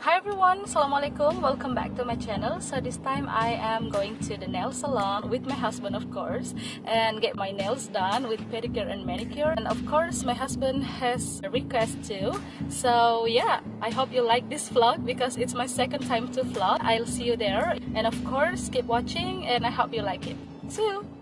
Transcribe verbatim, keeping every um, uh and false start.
Hi everyone, Assalamualaikum, welcome back to my channel. So this time I am going to the nail salon with my husband, of course, and get my nails done with pedicure and manicure. And of course my husband has a request too. So yeah, I hope you like this vlog because it's my second time to vlog. I'll see you there, and of course keep watching and I hope you like it. See you!